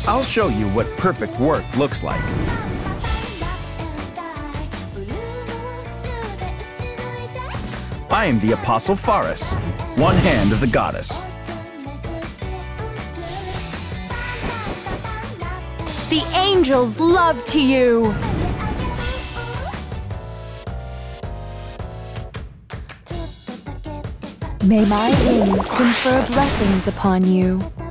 I'll show you what perfect work looks like. I am the Apostle Faris, one hand of the goddess. The angels love to you! May my wings confer blessings upon you.